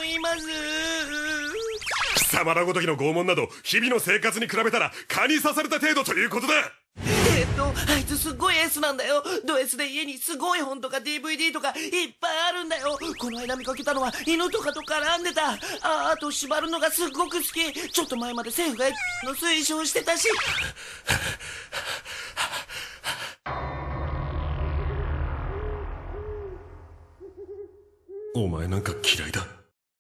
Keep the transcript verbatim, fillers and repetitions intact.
います。 貴様らごときの拷問など日々の生活に比べたら蚊に刺された程度ということだ。 えっとあいつすっごい S なんだよ。ド S で家にすごい本とか ディーブイディー とかいっぱいあるんだよ。この間見かけたのは犬とかと絡んでた。ああと縛るのがすっごく好き。ちょっと前まで政府がの推奨してたし。 お前なんか嫌いだ。